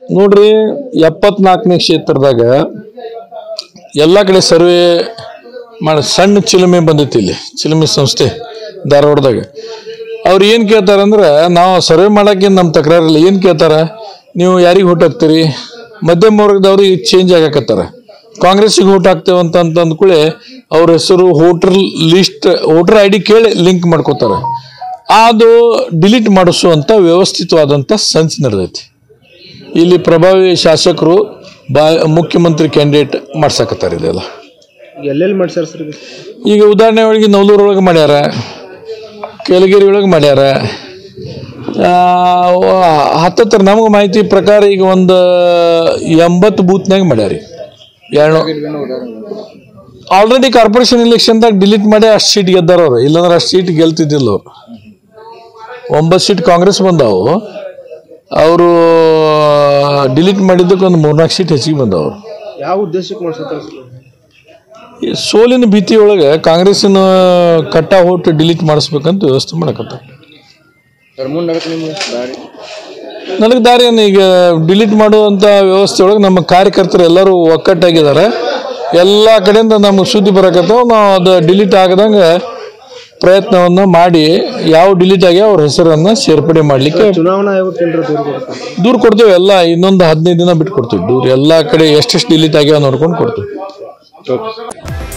ನೋಡ್ರಿ 74ನೇ ಕ್ಷೇತ್ರದಾಗ ಎಲ್ಲ ಕಡೆ ಸರ್ವೆ ಮಾಡಿ ಸಣ್ಣ ಚಿಲುಮೆ ಬಂದೈತಿ. ಇಲ್ಲಿ ಚಿಲುಮೆ ಸಂಸ್ಥೆ ಧಾರವಾಡದಾಗ ಅವ್ರು ಏನು ಕೇಳ್ತಾರೆ ಅಂದ್ರೆ, ನಾವು ಸರ್ವೆ ಮಾಡೋಕೆ ನಮ್ಮ ತಕರಾರಿಲ್ಲ. ಏನು ಕೇಳ್ತಾರೆ, ನೀವು ಯಾರಿಗೆ ಓಟ್ ಹಾಕ್ತೀರಿ? ಮಧ್ಯಮ ವರ್ಗದವ್ರಿಗೆ ಚೇಂಜ್ ಆಗಕತ್ತಾರ. ಕಾಂಗ್ರೆಸ್ಸಿಗೆ ಓಟ್ ಹಾಕ್ತೇವೆ ಅಂತ ಅಂದ್ಕೂಳೆ ಅವ್ರ ಹೆಸರು ವೋಟರ್ ID ಕೇಳಿ ಲಿಂಕ್ ಮಾಡ್ಕೋತಾರೆ. ಅದು ಡಿಲೀಟ್ ಮಾಡಿಸುವಂಥ ವ್ಯವಸ್ಥಿತವಾದಂಥ ಸಂಚು ನಡೆದೈತಿ. ಇಲ್ಲಿ ಪ್ರಭಾವಿ ಶಾಸಕರು ಮುಖ್ಯಮಂತ್ರಿ ಕ್ಯಾಂಡಿಡೇಟ್ ಮಾಡ್ಸಕತ್ತಾರೆ. ಇದೆಲ್ಲ ಎಲ್ಲೆಲ್ಲಿ ಮಾಡ್ಸಾರ ಸರ್? ಈಗ ಉದಾಹರಣೆ ಒಳಗೆ ನವಲೂರು ಒಳಗೆ ಮಾಡ್ಯಾರ, ಕೇಲಗಿರಿ ಒಳಗೆ ಮಾಡ್ಯಾರ. ಹತ್ತತ್ರ ನಮಗೆ ಮಾಹಿತಿ ಪ್ರಕಾರ ಈಗ ಒಂದು 80 ಬೂತ್ನಾಗ ಮಾಡ್ಯಾರಿ. ಆಲ್ರೆಡಿ ಕಾರ್ಪೊರೇಷನ್ ಎಲೆಕ್ಷನ್ದಾಗ ಡಿಲೀಟ್ ಮಾಡಿ ಅಷ್ಟು ಸೀಟ್ ಗೆದ್ದಾರ ಅವ್ರು. ಇಲ್ಲಾಂದ್ರೆ ಅಷ್ಟು ಸೀಟ್ ಗೆಲ್ತಿದ್ದಿಲ್ಲ ಅವ್ರು. 9 ಸೀಟ್ ಕಾಂಗ್ರೆಸ್ ಬಂದಾವು, ಅವರು ಡಿಲೀಟ್ ಮಾಡಿದ್ದಕ್ಕೆ ಒಂದು 3-4 ಸೀಟ್ ಹೆಚ್ಚಿಗೆ ಬಂದವರು. ಯಾವ ಉದ್ದೇಶಕ್ಕೆ ಮಾಡ್ಸತ್ತಾರ? ಸೋಲಿನ ಭೀತಿ ಒಳಗೆ ಕಾಂಗ್ರೆಸ್ಸಿನ ಕಟ್ಟ ಓಟ್ ಡಿಲೀಟ್ ಮಾಡಿಸ್ಬೇಕಂತ ವ್ಯವಸ್ಥೆ ಮಾಡಕತ್ತ. ನನಗೆ ದಾರಿಯನ್ನು ಈಗ ಡಿಲೀಟ್ ಮಾಡುವಂಥ ವ್ಯವಸ್ಥೆ ಒಳಗೆ ನಮ್ಮ ಕಾರ್ಯಕರ್ತರು ಎಲ್ಲರೂ ಒಕ್ಕಟ್ಟಾಗಿದ್ದಾರೆ. ಎಲ್ಲ ಕಡೆಯಿಂದ ನಮಗೆ ಸುದ್ದಿ ಬರಕತ್ತಾವ. ನಾವು ಅದು ಡಿಲೀಟ್ ಆಗದಂಗೆ ಪ್ರಯತ್ನವನ್ನು ಮಾಡಿ ಯಾವ ಡಿಲೀಟ್ ಆಗಿ ಅವ್ರ ಹೆಸರನ್ನು ಸೇರ್ಪಡೆ ಮಾಡಲಿಕ್ಕೆ ಚುನಾವಣಾ ಆಯೋಗಕ್ಕೆ ದೂರು ಕೊಡ್ತೇವೆ. ಎಲ್ಲ ಇನ್ನೊಂದು 15 ದಿನ ಬಿಟ್ಟು ಕೊಡ್ತೀವಿ ದೂರ. ಎಲ್ಲ ಕಡೆ ಎಷ್ಟೆಷ್ಟು ಡಿಲೀಟ್ ಆಗ್ಯಾವ ನೋಡ್ಕೊಂಡು ಕೊಡ್ತೀವಿ.